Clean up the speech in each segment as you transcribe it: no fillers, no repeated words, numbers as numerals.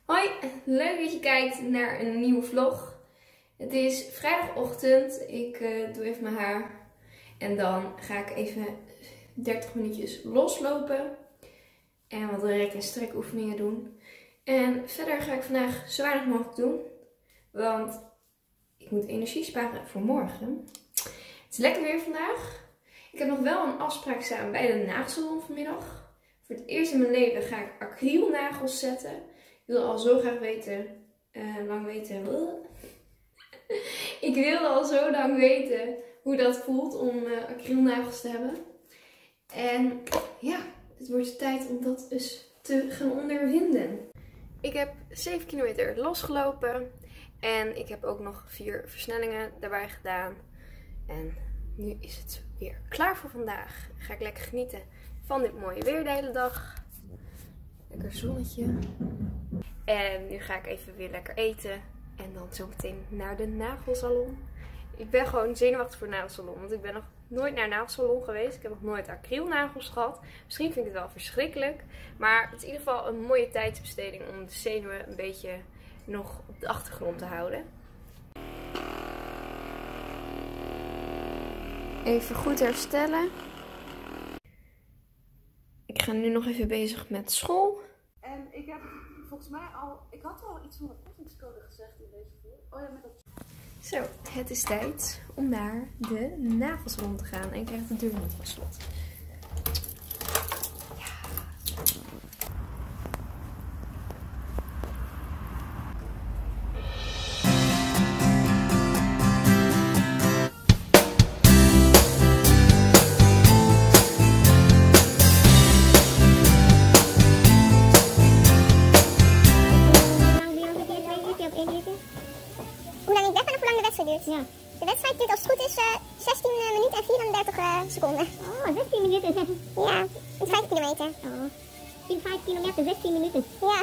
Hoi, leuk dat je kijkt naar een nieuwe vlog. Het is vrijdagochtend, ik doe even mijn haar en dan ga ik even 30 minuutjes loslopen en wat rek- en strekoefeningen doen. En verder ga ik vandaag zo weinig mogelijk doen, want ik moet energie sparen voor morgen. Het is lekker weer vandaag. Ik heb nog wel een afspraak staan bij de nagelsalon vanmiddag. Voor het eerst in mijn leven ga ik acrylnagels zetten. Ik wil al zo graag Ik wilde al zo lang weten hoe dat voelt om acrylnagels te hebben. En ja, het wordt tijd om dat eens te gaan ondervinden. Ik heb 7 kilometer losgelopen. En ik heb ook nog 4 versnellingen daarbij gedaan. En nu is het weer klaar voor vandaag. Ga ik lekker genieten van dit mooie weer de hele dag. Lekker zonnetje. En nu ga ik even weer lekker eten. En dan zo meteen naar de nagelsalon. Ik ben gewoon zenuwachtig voor de nagelsalon. Want ik ben nog nooit naar een nagelsalon geweest. Ik heb nog nooit acrylnagels gehad. Misschien vind ik het wel verschrikkelijk. Maar het is in ieder geval een mooie tijdsbesteding om de zenuwen een beetje nog op de achtergrond te houden. Even goed herstellen. Ik ga nu nog even bezig met school. En ik heb volgens mij ik had al iets van de kortingscode gezegd in deze video. Oh ja, met dat. Zo, het is tijd om naar de nagelsalon te gaan. En ik krijg de deur niet van slot. Ja. Ja. De wedstrijd duurt als het goed is 16 minuten en 34 seconden. Oh, 16 minuten. Ja, het is 5 kilometer. Oh, 5 kilometer, 16 minuten. Ja.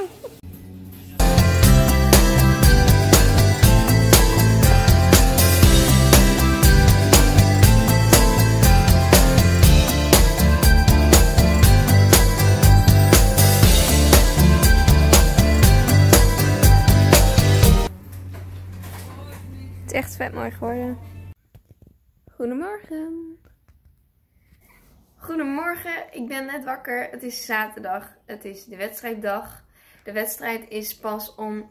Het is echt vet mooi geworden. Goedemorgen. Goedemorgen, ik ben net wakker. Het is zaterdag. Het is de wedstrijddag. De wedstrijd is pas om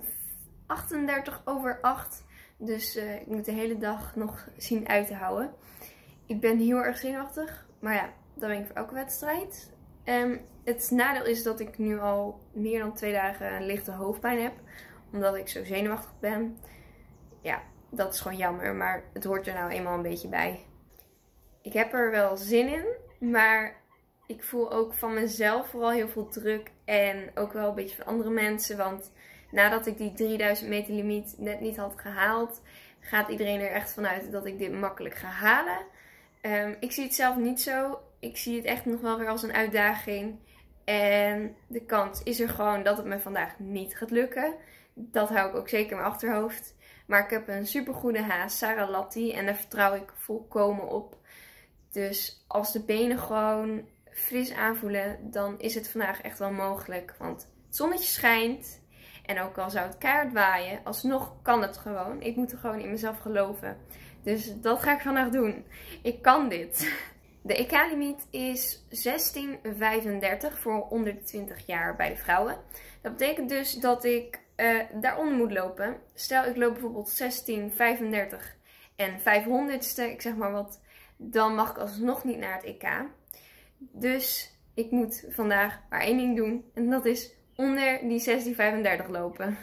8:38. Dus ik moet de hele dag nog zien uit te houden. Ik ben heel erg zenuwachtig. Maar ja, dat ben ik voor elke wedstrijd. Het nadeel is dat ik nu al meer dan 2 dagen een lichte hoofdpijn heb. Omdat ik zo zenuwachtig ben. Ja, dat is gewoon jammer, maar het hoort er nou eenmaal een beetje bij. Ik heb er wel zin in, maar ik voel ook van mezelf vooral heel veel druk. En ook wel een beetje van andere mensen, want nadat ik die 3000 meter limiet net niet had gehaald, gaat iedereen er echt vanuit dat ik dit makkelijk ga halen. Ik zie het zelf niet zo. Ik zie het echt nog wel weer als een uitdaging. En de kans is er gewoon dat het me vandaag niet gaat lukken. Dat hou ik ook zeker in mijn achterhoofd. Maar ik heb een supergoede haas, Sarah Latti, en daar vertrouw ik volkomen op. Dus als de benen gewoon fris aanvoelen, dan is het vandaag echt wel mogelijk. Want het zonnetje schijnt en ook al zou het keihard waaien, alsnog kan het gewoon. Ik moet er gewoon in mezelf geloven. Dus dat ga ik vandaag doen. Ik kan dit. De EK-limiet is 16:35 voor onder de 20 jaar bij de vrouwen. Dat betekent dus dat ik daaronder moet lopen. Stel ik loop bijvoorbeeld 16:35 en 500ste, ik zeg maar wat, dan mag ik alsnog niet naar het EK. Dus ik moet vandaag maar 1 ding doen en dat is onder die 16:35 lopen.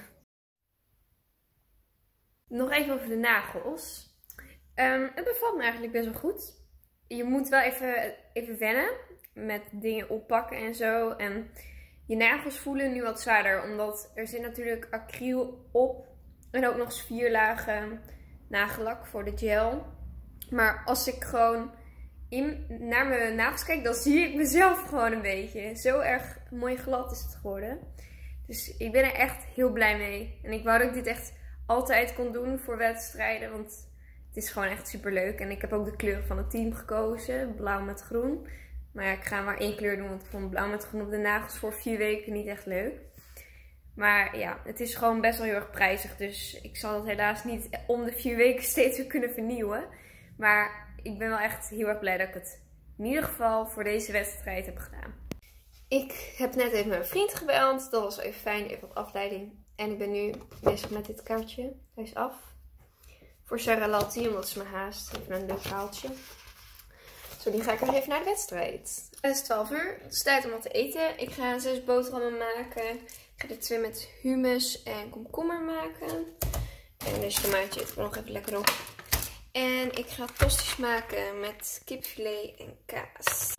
Nog even over de nagels. Het bevalt me eigenlijk best wel goed. Je moet wel even wennen met dingen oppakken en zo. En je nagels voelen nu wat zwaarder, omdat er zit natuurlijk acryl op. En ook nog eens 4 lagen nagellak voor de gel. Maar als ik gewoon naar mijn nagels kijk, dan zie ik mezelf gewoon een beetje. Zo erg mooi glad is het geworden. Dus ik ben er echt heel blij mee. En ik wou dat ik dit echt altijd kon doen voor wedstrijden, want het is gewoon echt super leuk. En ik heb ook de kleur van het team gekozen, blauw met groen. Maar ja, ik ga maar 1 kleur doen, want ik vond blauw met groen op de nagels voor 4 weken niet echt leuk. Maar ja, het is gewoon best wel heel erg prijzig. Dus ik zal het helaas niet om de 4 weken steeds weer kunnen vernieuwen. Maar ik ben wel echt heel erg blij dat ik het in ieder geval voor deze wedstrijd heb gedaan. Ik heb net even met mijn vriend gebeld. Dat was even fijn, even wat afleiding. En ik ben nu bezig met dit kaartje. Hij is af. Voor Sarah Latti, omdat ze me haast. Even een leuk verhaaltje. Zo, die ga ik nog even naar de wedstrijd. Het is 12 uur. Het is tijd om wat te eten. Ik ga 6 boterhammen maken. Ik ga er 2 met hummus en komkommer maken. En deze tomaatje eet er nog even lekker op. En ik ga tosti's maken met kipfilet en kaas.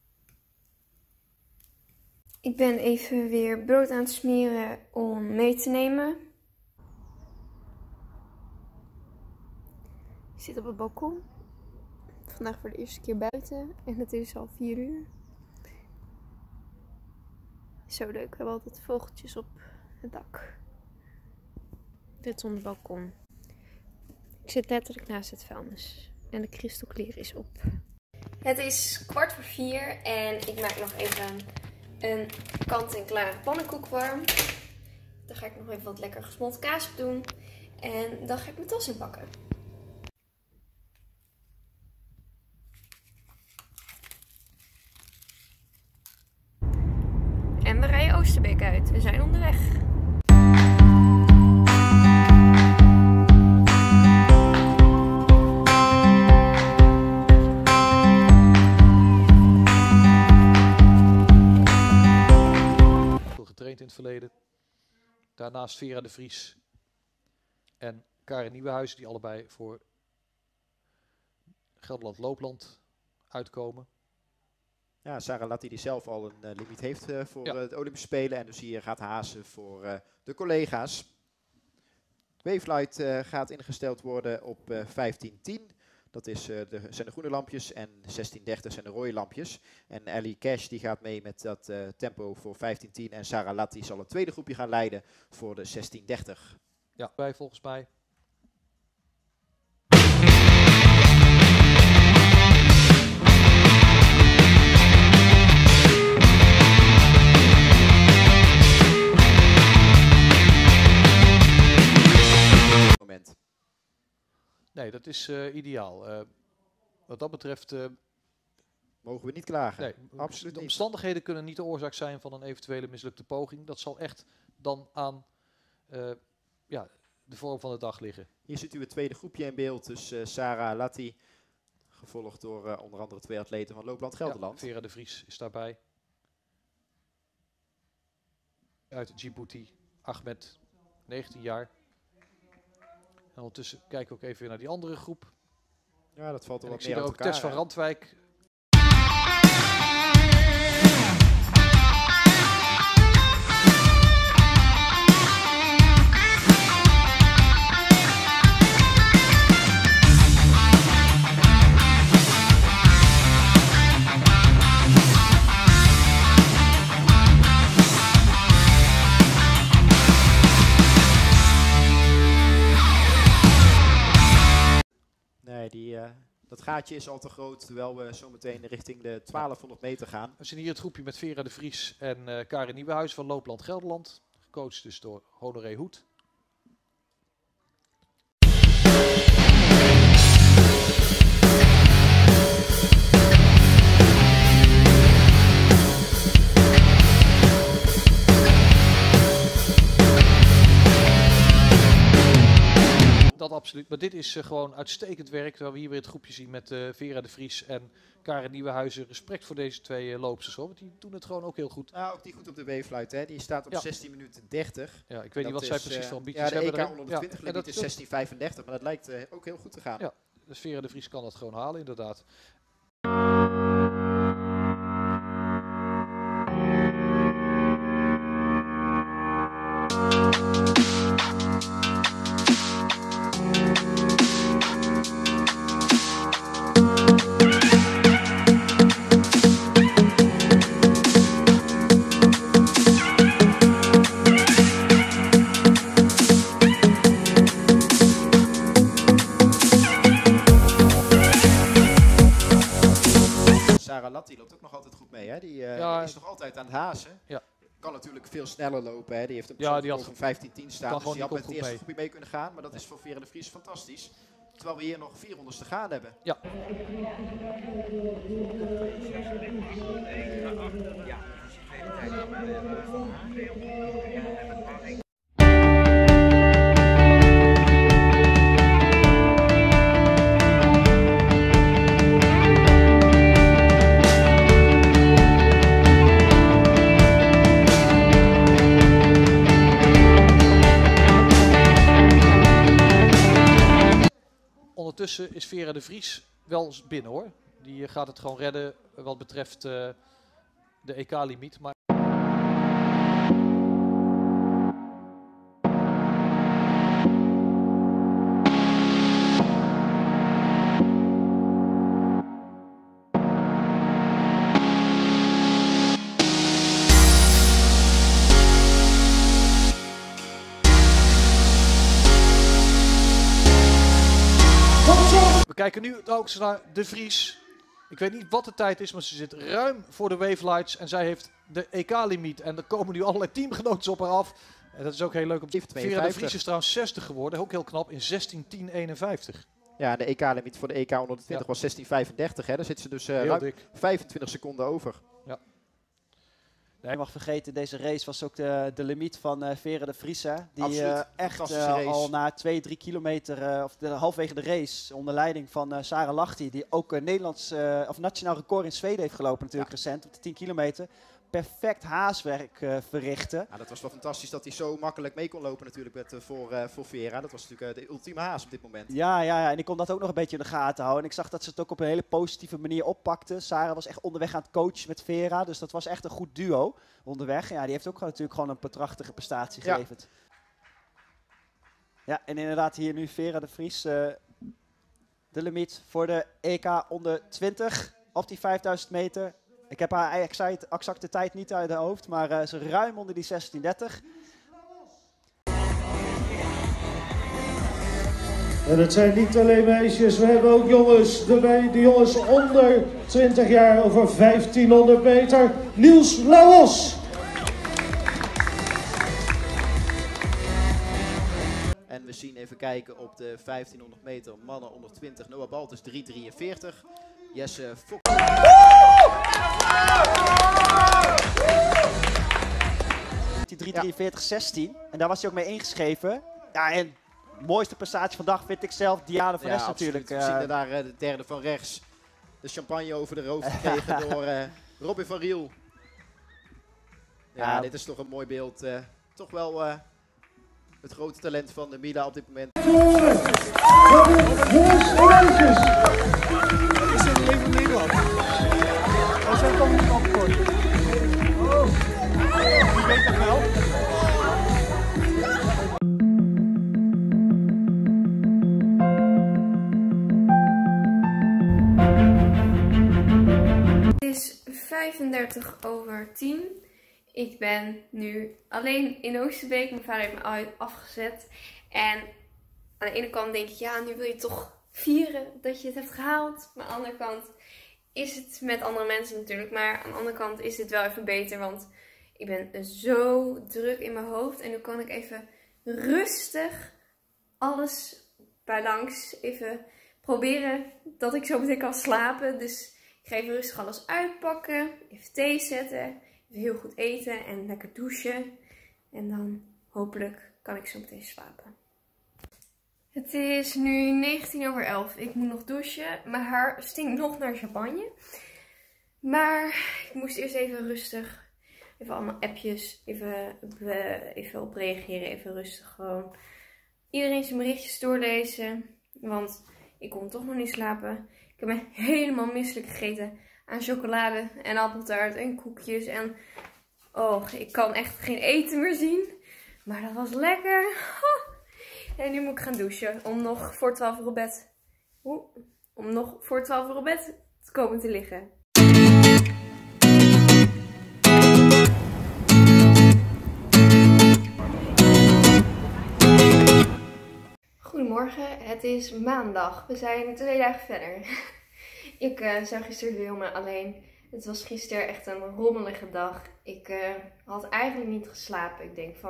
Ik ben even weer brood aan het smeren om mee te nemen. Ik zit op het balkon. Vandaag voor de eerste keer buiten. En het is al 4 uur. Zo leuk. We hebben altijd vogeltjes op het dak. Dit is ons balkon. Ik zit letterlijk naast het vuilnis. En de kristalklier is op. Het is 3:15 en ik maak nog even een kant-en-klare pannenkoek warm. Daar ga ik nog even wat lekker gesmolten kaas op doen. En dan ga ik mijn tas inpakken. En we rijden Oosterbeek uit. We zijn onderweg. Getraind in het verleden. Daarnaast Vera de Vries en Karin Nieuwenhuizen, die allebei voor Gelderland Loopland uitkomen. Ja, Sarah Latti die zelf al een limiet heeft voor de Olympische Spelen. En dus hier gaat hazen voor de collega's. Wavelight gaat ingesteld worden op 15:10. Dat is, zijn de groene lampjes en 16:30 zijn de rode lampjes. En Ellie Cash die gaat mee met dat tempo voor 15:10. En Sarah Latti zal het tweede groepje gaan leiden voor de 16:30. Ja, wij volgens mij. Moment. Nee, dat is ideaal. Wat dat betreft mogen we niet klagen. Nee, absoluut de niet. omstandigheden kunnen niet de oorzaak zijn van een eventuele mislukte poging. Dat zal echt dan aan de vorm van de dag liggen. Hier ziet u het tweede groepje in beeld. Dus Sarah Latti, gevolgd door onder andere 2 atleten van Loopland Gelderland. Ja, Vera de Vries is daarbij. Uit Djibouti, Ahmed, 19 jaar. En ondertussen kijken we ook even weer naar die andere groep. Ja, dat valt er en wat ik meer zie uit er ook elkaar. Tess van Randwijk. Nee, dat gaatje is al te groot, terwijl we zometeen richting de 1200 meter gaan. We zien hier het groepje met Vera de Vries en Karin Nieuwenhuizen van Loopland Gelderland. Gecoacht dus door Honoré Hoed. Dat absoluut, maar dit is gewoon uitstekend werk. Terwijl we hier weer het groepje zien met Vera de Vries en Karin Nieuwenhuizen. Respect voor deze 2 loopsters hoor, want die doen het gewoon ook heel goed. Nou, ook die goed op de Wavelight, hè. Die staat op 16 minuten 30. Ja, ik weet niet wat zij precies voor ambities hebben. Ja, de EK 120 limiet is 16:35, maar dat lijkt ook heel goed te gaan. Ja, dus Vera de Vries kan dat gewoon halen inderdaad. Sarah Latti loopt ook nog altijd goed mee, hè? Die is nog altijd aan het hazen. Ja. Kan natuurlijk veel sneller lopen. Hè. Die heeft een Ja, die had van 15-10 staan. Dus gewoon die had die met het eerste kopgroep groepje mee kunnen gaan. Maar dat is voor Vera de Vries fantastisch. Terwijl we hier nog 4 rondes te gaan hebben. Ja. Ondertussen is Vera de Vries wel binnen hoor. Die gaat het gewoon redden wat betreft de EK-limiet. Maar we kijken nu ook naar de Vries. Ik weet niet wat de tijd is, maar ze zit ruim voor de Wavelights. En zij heeft de EK-limiet. En er komen nu allerlei teamgenoten op haar af. En dat is ook heel leuk om te zien. Vera de Vries is trouwens 60 geworden. Ook heel knap in 16:10:51. Ja, de EK-limiet voor de EK onder de 20 was 16:35. Daar zit ze dus ruim dik. 25 seconden over. Ja. Nee, je mag vergeten, deze race was ook de limiet van Vera de Vries. Hè, die echt al na 2-3 kilometer, of halfwege de race, onder leiding van Sarah Lahti, die ook Nederlands of nationaal record in Zweden heeft gelopen natuurlijk recent, op de 10 kilometer. Perfect haaswerk verrichten. Ja, dat was wel fantastisch dat hij zo makkelijk mee kon lopen natuurlijk voor Vera. Dat was natuurlijk de ultieme haas op dit moment. Ja, en ik kon dat ook nog een beetje in de gaten houden. En ik zag dat ze het ook op een hele positieve manier oppakte. Sarah was echt onderweg aan het coachen met Vera, dus dat was echt een goed duo onderweg. Ja, die heeft ook gewoon, natuurlijk gewoon een prachtige prestatie geleverd. Ja, en inderdaad hier nu Vera de Vries, de limiet voor de EK onder 20 op die 5000 meter. Ik heb haar exacte tijd niet uit haar hoofd, maar ze ruim onder die 16:30. En het zijn niet alleen meisjes, we hebben ook jongens erbij. De jongens onder 20 jaar over 1500 meter. Niels Lauwers. En we zien even kijken op de 1500 meter mannen onder 20. Noah Baltus 3:43. Jesse Fok. Die 3:43:16 en daar was hij ook mee ingeschreven. Ja, en mooiste prestatie vandaag vind ik zelf Diana van Es natuurlijk. We zien daar de derde van rechts. De champagne over de hoofd gekregen door Robin van Riel. Ja, dit is toch een mooi beeld. Toch wel het grote talent van de Mila op dit moment. Is dit een van Nederland? Oh, zo komt het opgekort. Oh, wie weet dat wel? Het is 10:35. Ik ben nu alleen in Oosterbeek. Mijn vader heeft me afgezet. En aan de ene kant denk ik, ja, nu wil je toch vieren dat je het hebt gehaald. Maar aan de andere kant is het met andere mensen natuurlijk. Maar aan de andere kant is het wel even beter. Want ik ben zo druk in mijn hoofd. En nu kan ik even rustig alles bij langs even proberen dat ik zo meteen kan slapen. Dus ik ga even rustig alles uitpakken. Even thee zetten. Even heel goed eten en lekker douchen. En dan hopelijk kan ik zo meteen slapen. Het is nu 11:19. Ik moet nog douchen. Mijn haar stinkt nog naar champagne. Maar ik moest eerst even rustig. Even allemaal appjes. Even op reageren. Even rustig gewoon. Iedereen zijn berichtjes doorlezen. Want ik kon toch nog niet slapen. Ik heb me helemaal misselijk gegeten aan chocolade en appeltaart en koekjes. En oh, ik kan echt geen eten meer zien. Maar dat was lekker. En nu moet ik gaan douchen om nog voor 12 uur op bed. Om nog voor 12 uur op bed te komen te liggen. Goedemorgen, het is maandag. We zijn 2 dagen verder. Ik zag gisteren helemaal alleen. Het was gisteren echt een rommelige dag. Ik had eigenlijk niet geslapen. Ik denk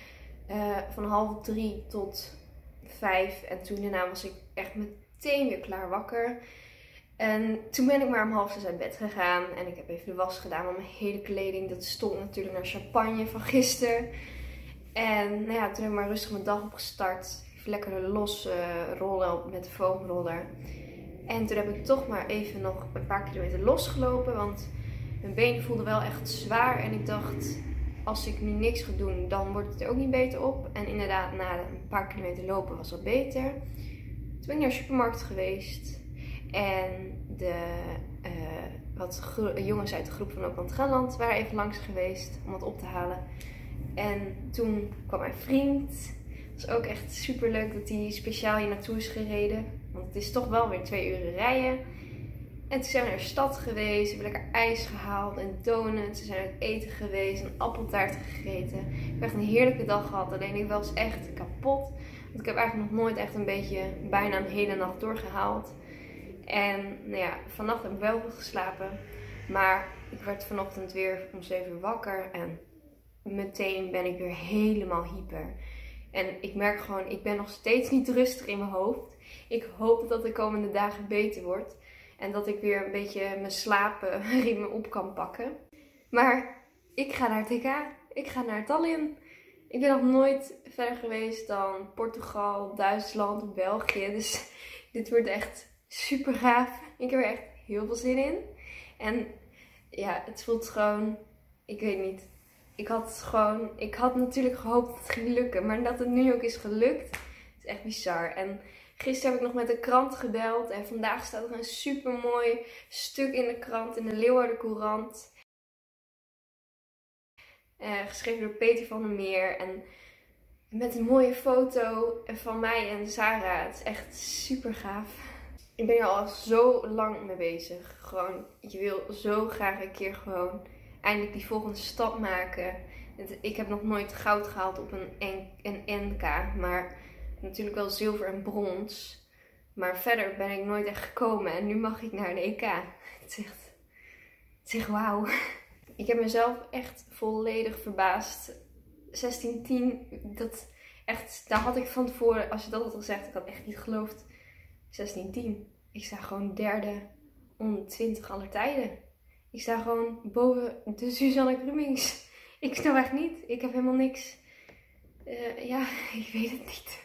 van 2:30 tot 5. En toen daarna was ik echt meteen weer klaar wakker. En toen ben ik maar om 5:30 uit bed gegaan. En ik heb even de was gedaan van mijn hele kleding. Dat stond natuurlijk naar champagne van gisteren. En nou ja, toen heb ik maar rustig mijn dag opgestart. Even lekker los rollen met de foamroller. En toen heb ik toch maar even nog een paar kilometer losgelopen. Want mijn benen voelden wel echt zwaar. En ik dacht, als ik nu niks ga doen, dan wordt het er ook niet beter op. En inderdaad, na een paar kilometer lopen was dat beter. Toen ben ik naar de supermarkt geweest. En wat jongens uit de groep van Ook aan het Gaanland waren even langs geweest om wat op te halen. En toen kwam mijn vriend. Het was ook echt super leuk dat hij speciaal hier naartoe is gereden. Want het is toch wel weer 2 uur rijden. En toen zijn we naar de stad geweest. We hebben lekker ijs gehaald en donuts. We zijn uit eten geweest. Een appeltaart gegeten. Ik heb echt een heerlijke dag gehad. Alleen ik was echt kapot. Want ik heb eigenlijk nog nooit echt een beetje bijna een hele nacht doorgehaald. En nou ja, vannacht heb ik wel goed geslapen. Maar ik werd vanochtend weer om 7 uur wakker. En meteen ben ik weer helemaal hyper. En ik merk gewoon, ik ben nog steeds niet rustig in mijn hoofd. Ik hoop dat het de komende dagen beter wordt. En dat ik weer een beetje mijn slaapritme op kan pakken. Maar ik ga naar het EK. Ik ga naar Tallinn. Ik ben nog nooit verder geweest dan Portugal, Duitsland, België. Dus dit wordt echt super gaaf. Ik heb er echt heel veel zin in. En ja, het voelt gewoon, ik weet niet. Ik had natuurlijk gehoopt dat het ging lukken. Maar dat het nu ook is gelukt, is echt bizar. En gisteren heb ik nog met de krant gebeld. En vandaag staat er een super mooi stuk in de krant, in de Leeuwarden Courant. Geschreven door Peter van der Meer. En met een mooie foto van mij en Sarah. Het is echt super gaaf. Ik ben er al zo lang mee bezig. Gewoon, je wil zo graag een keer gewoon eindelijk die volgende stap maken. Ik heb nog nooit goud gehaald op een NK. Maar natuurlijk wel zilver en brons. Maar verder ben ik nooit echt gekomen. En nu mag ik naar de EK. Het is echt wauw. Ik heb mezelf echt volledig verbaasd. 16-10. Daar had ik van tevoren, als je dat had gezegd, ik had echt niet geloofd. 16-10. Ik sta gewoon derde onder 20 aller tijden. Ik sta gewoon boven de Suzanne Krumings. Ik snap echt niet. Ik heb helemaal niks. Ja, ik weet het niet.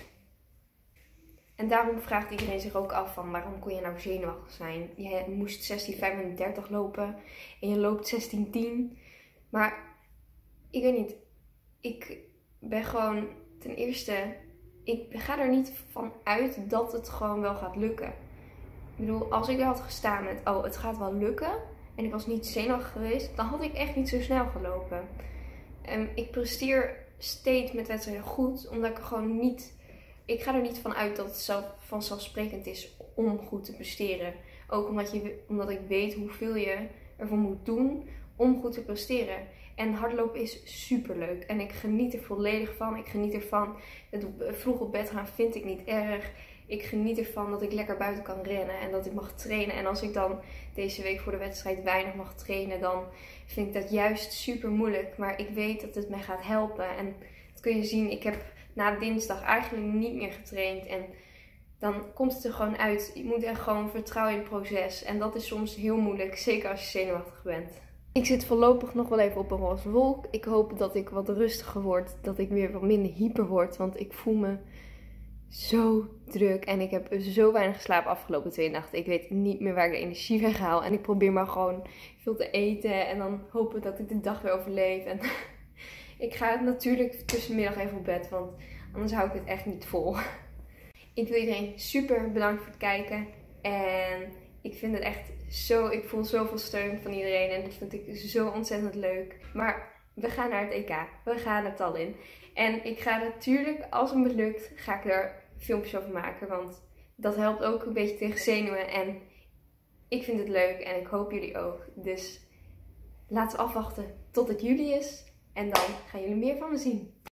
En daarom vraagt iedereen zich ook af van waarom kon je nou zenuwachtig zijn? Je moest 16:35 lopen en je loopt 16:10. Maar ik weet niet. Ik ben gewoon ten eerste, ik ga er niet van uit dat het gewoon wel gaat lukken. Ik bedoel, als ik er had gestaan met, oh, het gaat wel lukken. En ik was niet zenuwachtig geweest, dan had ik echt niet zo snel gelopen. Ik presteer steeds met wedstrijden goed, omdat ik er gewoon niet, ik ga er niet van uit dat het vanzelfsprekend is om goed te presteren. Ook omdat ik weet hoeveel je ervoor moet doen om goed te presteren. En hardlopen is super leuk. En ik geniet er volledig van. Ik geniet ervan. Het vroeg op bed gaan vind ik niet erg. Ik geniet ervan dat ik lekker buiten kan rennen. En dat ik mag trainen. En als ik dan deze week voor de wedstrijd weinig mag trainen, dan vind ik dat juist super moeilijk. Maar ik weet dat het mij gaat helpen. En dat kun je zien. Ik heb na dinsdag eigenlijk niet meer getraind. En dan komt het er gewoon uit. Je moet echt gewoon vertrouwen in het proces. En dat is soms heel moeilijk. Zeker als je zenuwachtig bent. Ik zit voorlopig nog wel even op een roze wolk. Ik hoop dat ik wat rustiger word. Dat ik weer wat minder hyper word. Want ik voel me zo druk. En ik heb zo weinig geslapen afgelopen 2 nachten. Ik weet niet meer waar ik de energie weghaal. En ik probeer maar gewoon veel te eten. En dan hopen dat ik de dag weer overleef. En ik ga natuurlijk tussenmiddag even op bed. Want anders hou ik het echt niet vol. Ik wil iedereen super bedanken voor het kijken. En ik vind het echt zo, ik voel zoveel steun van iedereen en dat vind ik zo ontzettend leuk. Maar we gaan naar het EK, we gaan naar Tallinn. En ik ga natuurlijk, als het me lukt, ga ik er filmpjes over maken. Want dat helpt ook een beetje tegen zenuwen en ik vind het leuk en ik hoop jullie ook. Dus laten we afwachten tot het juli is en dan gaan jullie meer van me zien.